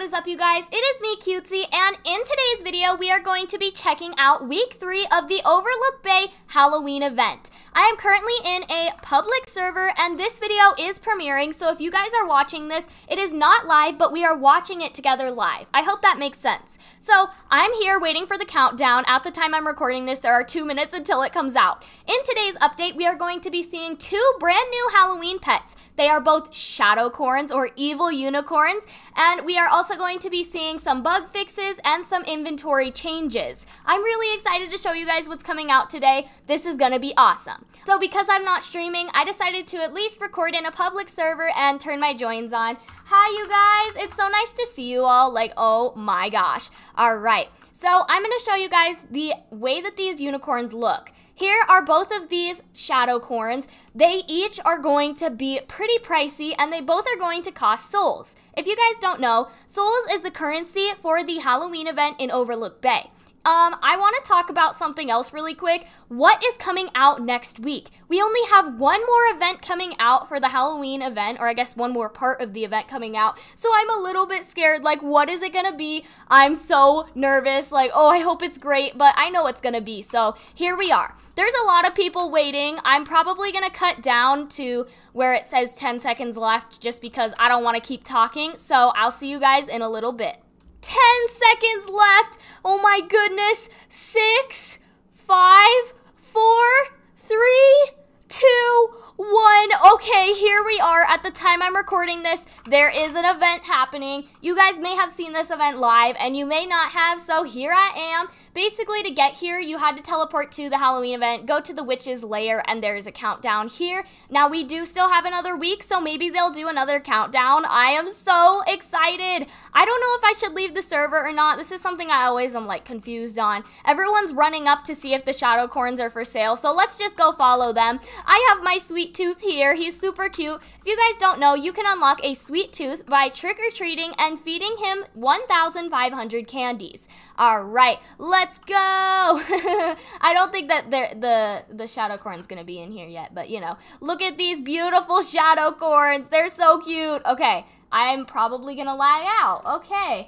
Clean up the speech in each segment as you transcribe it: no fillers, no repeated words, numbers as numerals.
is up, you guys? It is me, Cutesy, and in today's video, we are going to be checking out week 3 of the Overlook Bay Halloween event. I am currently in a public server, and this video is premiering, so if you guys are watching this, it is not live, but we are watching it together live. I hope that makes sense. So, I'm here waiting for the countdown. At the time I'm recording this, there are 2 minutes until it comes out. In today's update, we are going to be seeing 2 brand new Halloween pets. They are both shadow corns or evil unicorns, and we are also going to be seeing some bug fixes and some inventory changes. I'm really excited to show you guys what's coming out today. This is gonna be awesome. So because I'm not streaming, I decided to at least record in a public server and turn my joins on. Hi you guys, it's so nice to see you all, like oh my gosh. All right, so I'm gonna show you guys the way that these unicorns look. Here are both of these shadow corns. They each are going to be pretty pricey, and they both are going to cost souls. If you guys don't know, souls is the currency for the Halloween event in Overlook Bay. I want to talk about something else really quick. What is coming out next week? We only have one more event coming out for the Halloween event, or I guess one more part of the event coming out. So I'm a little bit scared, like what is it gonna be? I'm so nervous, like oh I hope it's great, but I know it's gonna be. So here we are. There's a lot of people waiting. I'm probably gonna cut down to where it says 10 seconds left just because I don't want to keep talking. So I'll see you guys in a little bit. 10 seconds left. Oh my goodness. 6, 5, 4, 3, 2, 1. Okay, here we are. At the time I'm recording this, there is an event happening. You guys may have seen this event live, and you may not have, so here I am. Basically, to get here, you had to teleport to the Halloween event, go to the witch's lair, and there is a countdown here. Now, we do still have another week, so maybe they'll do another countdown. I am so excited. I don't know if I should leave the server or not. This is something I always am, like, confused on. Everyone's running up to see if the shadow corns are for sale, so let's just go follow them. I have my sweet tooth here. He's super cute. If you guys don't know, you can unlock a sweet tooth by trick-or-treating and feeding him 1,500 candies. All right, let's go. I don't think that the shadow corn's gonna be in here yet, but you know, look at these beautiful shadow corns. They're so cute. Okay, I'm probably gonna lag out. Okay.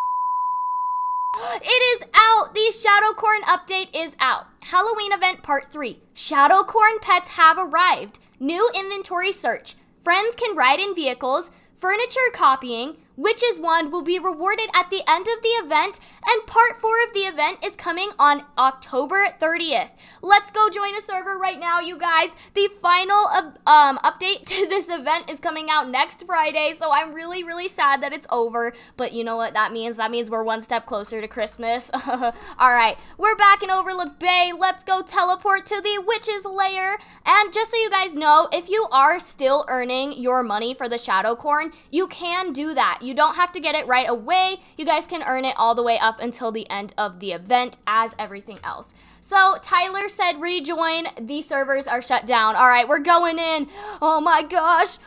It is out. The shadow corn update is out. Halloween event part 3. Shadow corn pets have arrived. New inventory search. Friends can ride in vehicles. Furniture copying. Witch's Wand will be rewarded at the end of the event, and part 4 of the event is coming on October 30th. Let's go join a server right now, you guys. The final update to this event is coming out next Friday, so I'm really, really sad that it's over, but you know what that means? That means we're one step closer to Christmas. Alright, we're back in Overlook Bay. Let's go teleport to the witch's lair, and just so you guys know, if you are still earning your money for the shadow corn, you can do that. You don't have to get it right away. You guys can earn it all the way up until the end of the event as everything else. So Tyler said rejoin. The servers are shut down. All right, we're going in. Oh my gosh.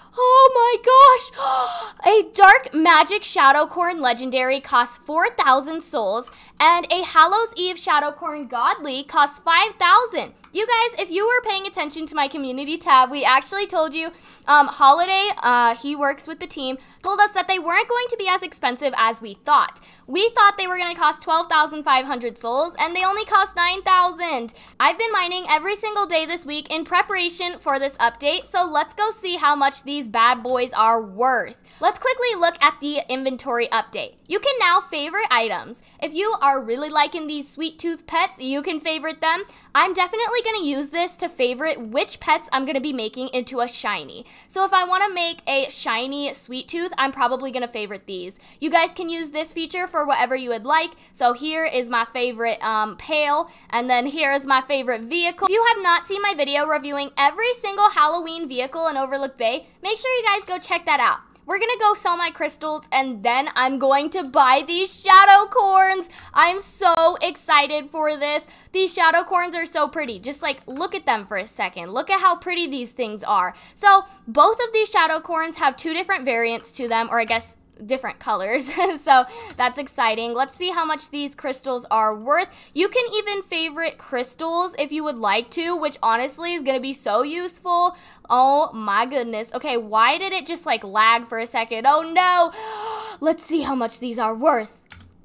Oh my gosh. A dark magic shadow corn legendary costs 4,000 souls, and a Hallows Eve shadow corn godly costs 5,000. You guys, if you were paying attention to my community tab, we actually told you, Holiday, he works with the team, told us that they weren't going to be as expensive as we thought. We thought they were going to cost 12,500 souls, and they only cost 9,000. I've been mining every single day this week in preparation for this update, so let's go see how much these bad boys are worth. Let's quickly look at the inventory update. You can now favorite items. If you are really liking these sweet tooth pets, you can favorite them. I'm definitely going to use this to favorite which pets I'm going to be making into a shiny. So if I want to make a shiny sweet tooth, I'm probably going to favorite these. You guys can use this feature for whatever you would like. So here is my favorite pail, and then here is my favorite vehicle. If you have not seen my video reviewing every single Halloween vehicle in Overlook Bay, make sure you guys go check that out. We're gonna go sell my crystals, and then I'm going to buy these shadow corns. I'm so excited for this. These shadow corns are so pretty. Just like look at them for a second. Look at how pretty these things are. So both of these shadow corns have 2 different variants to them, or I guess different colors. So that's exciting. Let's see how much these crystals are worth. You can even favorite crystals if you would like to, which honestly is gonna be so useful. Oh my goodness. Okay, why did it just like lag for a second? Oh no. Let's see how much these are worth.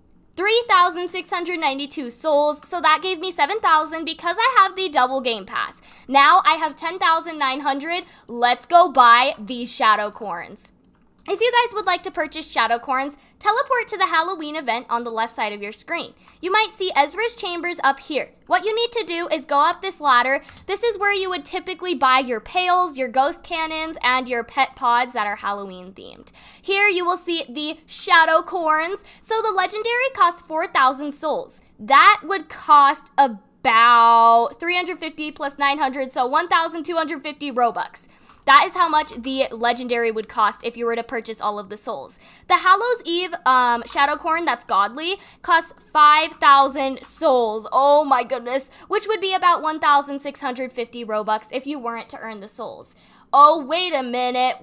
3,692 souls, so that gave me 7,000 because I have the double game pass. Now I have 10,900. Let's go buy these shadow corns. If you guys would like to purchase shadow corns, teleport to the Halloween event on the left side of your screen. You might see Ezra's chambers up here. What you need to do is go up this ladder. This is where you would typically buy your pails, your ghost cannons, and your pet pods that are Halloween themed. Here you will see the shadow corns. So the legendary costs 4,000 souls. That would cost about 350 plus 900, so 1,250 Robux. That is how much the legendary would cost if you were to purchase all of the souls. The Hallows Eve shadow corn that's godly costs 5,000 souls. Oh my goodness, which would be about 1,650 Robux if you weren't to earn the souls. Oh, wait a minute.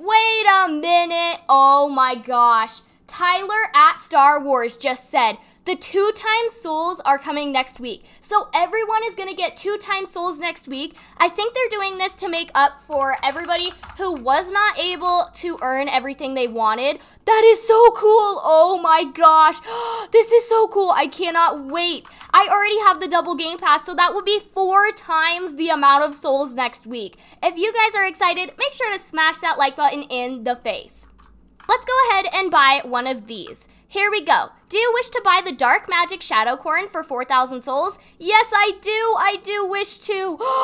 Oh my gosh. Tyler at Star Wars just said, the 2 times souls are coming next week. So everyone is gonna get 2 times souls next week. I think they're doing this to make up for everybody who was not able to earn everything they wanted. That is so cool. Oh my gosh. This is so cool. I cannot wait. I already have the double game pass, so that would be 4 times the amount of souls next week. If you guys are excited, make sure to smash that like button in the face. Let's go ahead and buy one of these. Here we go. Do you wish to buy the Dark Magic Shadow Corn for 4,000 souls? Yes, I do. I do wish to.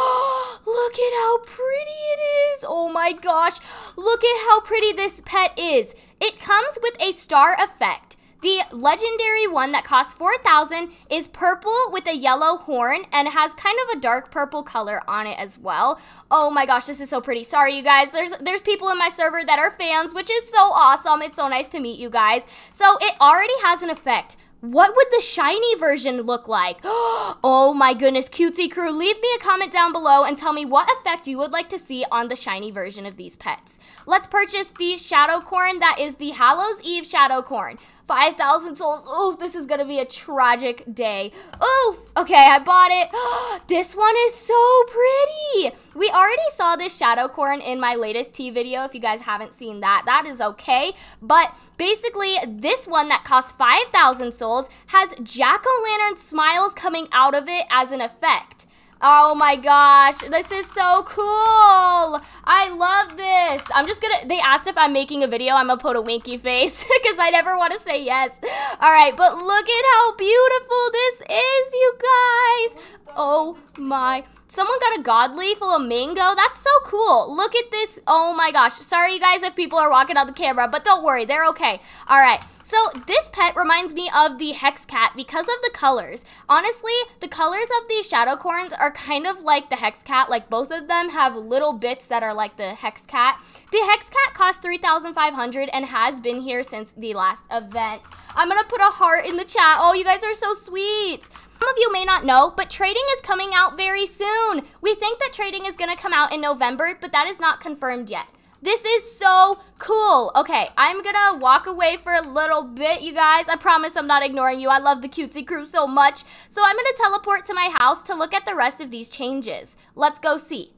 Look at how pretty it is. Oh my gosh. Look at how pretty this pet is. It comes with a star effect. The legendary one that costs 4,000 is purple with a yellow horn and has kind of a dark purple color on it as well. Oh my gosh, this is so pretty. Sorry, you guys. There's people in my server that are fans, which is so awesome. It's so nice to meet you guys. So it already has an effect. What would the shiny version look like? Oh my goodness, Cutesy Crew, leave me a comment down below and tell me what effect you would like to see on the shiny version of these pets. Let's purchase the Shadow Corn that is the Hallows Eve Shadow Corn. 5,000 souls. Oh, this is gonna be a tragic day. Oh, okay, I bought it. This one is so pretty. We already saw this shadow corn in my latest tea video. If you guys haven't seen that, that is okay. But basically, this one that costs 5,000 souls has jack-o'-lantern smiles coming out of it as an effect. Oh my gosh, this is so cool. I love this. They asked if I'm making a video, I'm gonna put a winky face because I never want to say yes. All right, but look at how beautiful this is, you guys. Oh my. Someone got a godly flamingo. That's so cool. Look at this. Oh my gosh. Sorry, you guys, if people are walking on the camera, but don't worry, they're okay. All right. So this pet reminds me of the hex cat because of the colors. Honestly, the colors of these shadow corns are kind of like the hex cat. Like both of them have little bits that are like the hex cat. The hex cat costs 3,500 and has been here since the last event. I'm gonna put a heart in the chat. Oh, you guys are so sweet. Some of you may not know, but trading is coming out very soon. We think that trading is gonna come out in November, but that is not confirmed yet. This is so cool. Okay, I'm gonna walk away for a little bit, you guys. I promise I'm not ignoring you. I love the Cutesy Crew so much. So I'm gonna teleport to my house to look at the rest of these changes. Let's go see.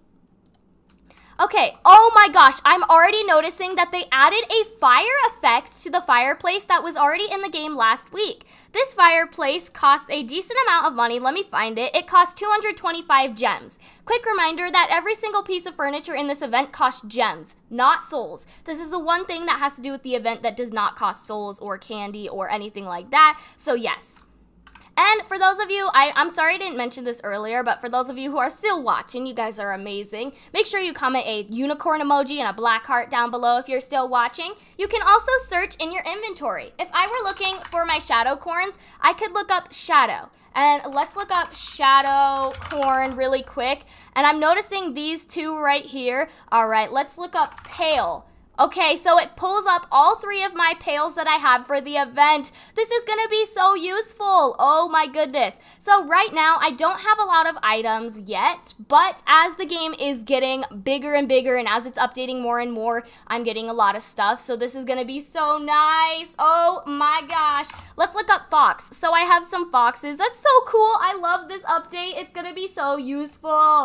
Okay, oh my gosh, I'm already noticing that they added a fire effect to the fireplace that was already in the game last week. This fireplace costs a decent amount of money. Let me find it. It costs 225 gems. Quick reminder that every single piece of furniture in this event costs gems, not souls. This is the one thing that has to do with the event that does not cost souls or candy or anything like that, so yes. And for those of you, I'm sorry I didn't mention this earlier, but for those of you who are still watching, you guys are amazing. Make sure you comment a unicorn emoji and a black heart down below if you're still watching. You can also search in your inventory. If I were looking for my shadow corns, I could look up shadow. And let's look up shadow corn really quick. And I'm noticing these two right here. All right, let's look up pale. Okay, so it pulls up all 3 of my pails that I have for the event. This is gonna be so useful. Oh my goodness. So right now, I don't have a lot of items yet, but as the game is getting bigger and bigger and as it's updating more and more, I'm getting a lot of stuff. So this is gonna be so nice. Oh my gosh. Let's look up fox. So I have some foxes. That's so cool. I love this update. It's gonna be so useful.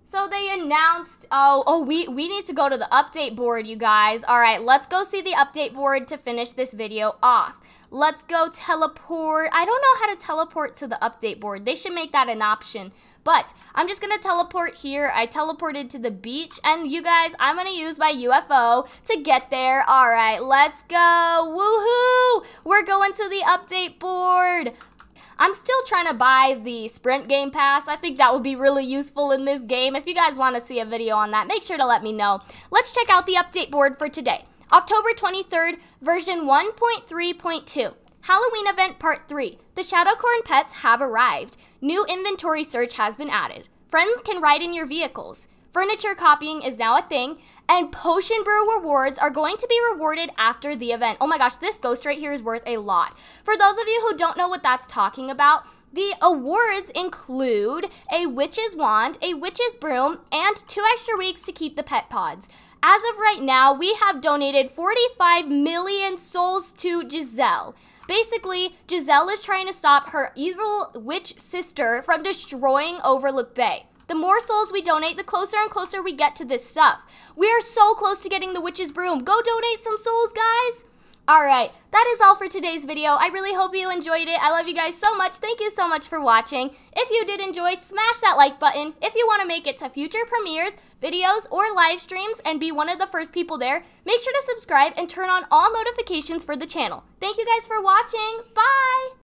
So they announced, we need to go to the update board, you guys. All right, let's go see the update board to finish this video off. Let's go teleport. I don't know how to teleport to the update board. They should make that an option. But I'm just going to teleport here. I teleported to the beach. And you guys, I'm going to use my UFO to get there. All right, let's go. Woohoo! We're going to the update board. I'm still trying to buy the Sprint Game Pass. I think that would be really useful in this game. If you guys want to see a video on that, make sure to let me know. Let's check out the update board for today. October 23rd, version 1.3.2. Halloween event part 3. The Shadow Corn pets have arrived. New inventory search has been added. Friends can ride in your vehicles. Furniture copying is now a thing, and Potion Brew rewards are going to be rewarded after the event. Oh my gosh, this ghost right here is worth a lot. For those of you who don't know what that's talking about, the awards include a witch's wand, a witch's broom, and 2 extra weeks to keep the pet pods. As of right now, we have donated 45 million souls to Giselle. Basically, Giselle is trying to stop her evil witch sister from destroying Overlook Bay. The more souls we donate, the closer and closer we get to this stuff. We are so close to getting the witch's broom. Go donate some souls, guys. All right, that is all for today's video. I really hope you enjoyed it. I love you guys so much. Thank you so much for watching. If you did enjoy, smash that like button. If you want to make it to future premieres, videos, or live streams and be one of the first people there, make sure to subscribe and turn on all notifications for the channel. Thank you guys for watching. Bye!